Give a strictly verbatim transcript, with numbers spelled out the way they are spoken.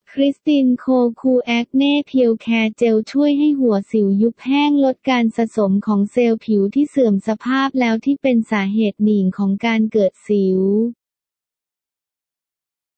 คริสตินโคคูแอคเน่เพียวแคร์เจลช่วยให้หัวสิวยุบแห้งลดการสะสมของเซลล์ผิวที่เสื่อมสภาพแล้วที่เป็นสาเหตุหนิ่งของการเกิดสิว